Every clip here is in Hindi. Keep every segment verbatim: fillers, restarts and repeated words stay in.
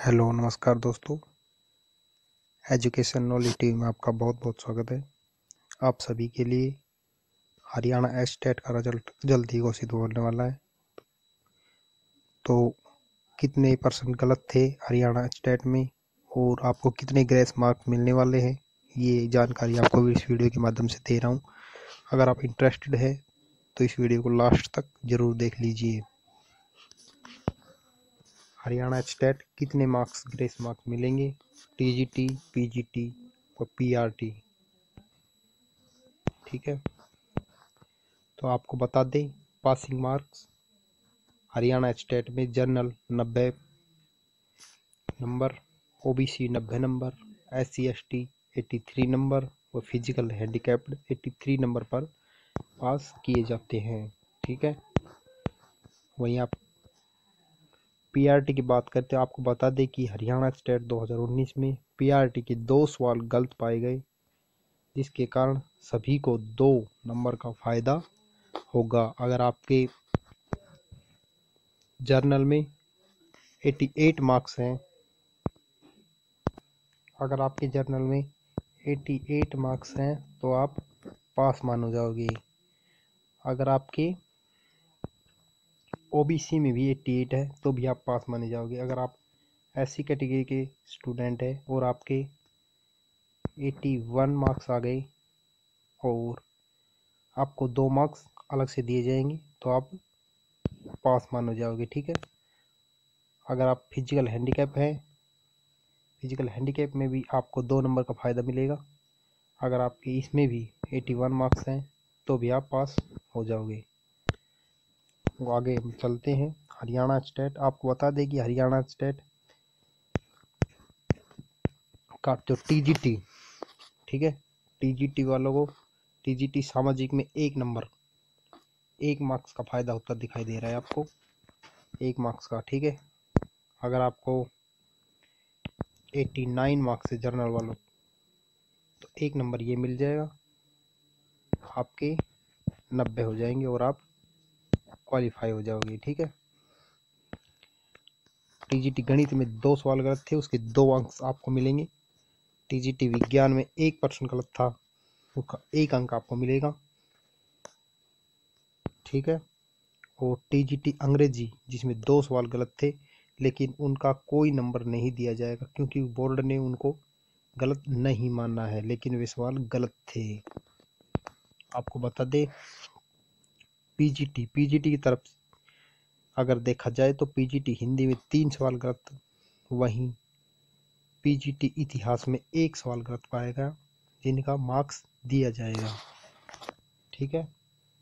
हेलो नमस्कार दोस्तों। एजुकेशन नॉलेज टीवी में आपका बहुत बहुत स्वागत है। आप सभी के लिए हरियाणा एस्टेट का रिजल्ट जल्द ही घोषित होने वाला है। तो कितने परसेंट गलत थे हरियाणा एस्टेट में और आपको कितने ग्रेस मार्क्स मिलने वाले हैं, ये जानकारी आपको इस वीडियो के माध्यम से दे रहा हूँ। अगर आप इंटरेस्टेड है तो इस वीडियो को लास्ट तक जरूर देख लीजिए। हरियाणा एस्टेट कितने मार्क्स ग्रेस मार्क्स मिलेंगे, टीजीटी, पीजीटी और पीआरटी। ठीक है, तो आपको बता दें पासिंग मार्क्स हरियाणा स्टेट में जनरल नब्बे नंबर, ओबीसी नब्बे नंबर, एससी एसटी तिरासी नंबर और फिजिकल हैंडीकैप्ड तिरासी नंबर पर पास किए जाते हैं। ठीक है, वहीं आप पीआरटी की बात करते हैं। आपको बता दें कि हरियाणा स्टेट दो हज़ार उन्नीस में पीआरटी के दो सवाल गलत पाए गए, जिसके कारण सभी को दो नंबर का फायदा होगा। अगर आपके जर्नल में अट्ठासी मार्क्स हैं अगर आपके जर्नल में अट्ठासी मार्क्स हैं तो आप पास मानो जाओगे। अगर आपके ओबीसी में भी अट्ठासी है तो भी आप पास माने जाओगे। अगर आप एससी कैटेगरी के स्टूडेंट हैं और आपके इक्यासी मार्क्स आ गए और आपको दो मार्क्स अलग से दिए जाएंगे तो आप पास मानो जाओगे। ठीक है, अगर आप फिजिकल हैंडीकैप हैं फिजिकल हैंडीकैप में भी आपको दो नंबर का फ़ायदा मिलेगा। अगर आपके इसमें भी इक्यासी मार्क्स हैं तो भी आप पास हो जाओगे। वो आगे हम चलते हैं। हरियाणा स्टेट आपको बता दें कि हरियाणा स्टेट का जो टीजीटी, ठीक है, टीजीटी वालों को टीजीटी सामाजिक में एक नंबर एक मार्क्स का फ़ायदा होता दिखाई दे रहा है आपको, एक मार्क्स का। ठीक है, अगर आपको नवासी मार्क्स से जर्नल वालों तो एक नंबर ये मिल जाएगा, आपके नब्बे हो जाएंगे और आप क्वालिफाई हो जाओगे। ठीक है, टीजीटी गणित में दो सवाल गलत थे, उसके दो अंक आपको मिलेंगे। टीजीटी विज्ञान में एक परसेंट गलत था, उसका एक अंक आपको मिलेगा। ठीक है, और टीजीटी अंग्रेजी जिसमें दो सवाल गलत थे लेकिन उनका कोई नंबर नहीं दिया जाएगा क्योंकि बोर्ड ने उनको गलत नहीं माना है, लेकिन वे सवाल गलत थे। आपको बता दे पीजीटी पीजीटी की तरफ अगर देखा जाए तो पीजीटी हिंदी में तीन सवाल गलत, वहीं पीजीटी इतिहास में एक सवाल गलत पाएगा जिनका मार्क्स दिया जाएगा। ठीक है,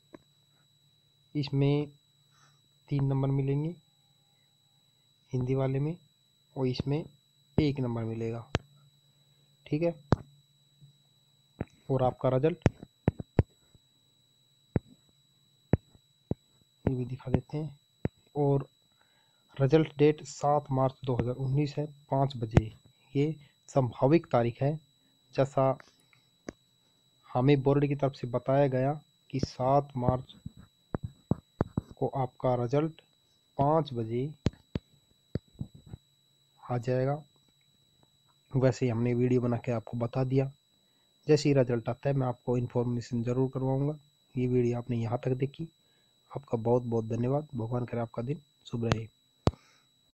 इसमें तीन नंबर मिलेंगे हिंदी वाले में और इसमें एक नंबर मिलेगा। ठीक है, और आपका रिजल्ट ये भी दिखा देते हैं। और रिजल्ट डेट सात मार्च दो हज़ार उन्नीस है, पाँच बजे। ये संभावित तारीख है, जैसा हमें बोर्ड की तरफ से बताया गया कि सात मार्च को आपका रिजल्ट पाँच बजे आ जाएगा। वैसे ही हमने वीडियो बना के आपको बता दिया। जैसे ही रिजल्ट आता है मैं आपको इन्फॉर्मेशन ज़रूर करवाऊँगा। ये वीडियो आपने यहाँ तक देखी, आपका बहुत बहुत धन्यवाद। भगवान करे आपका दिन शुभ रहे।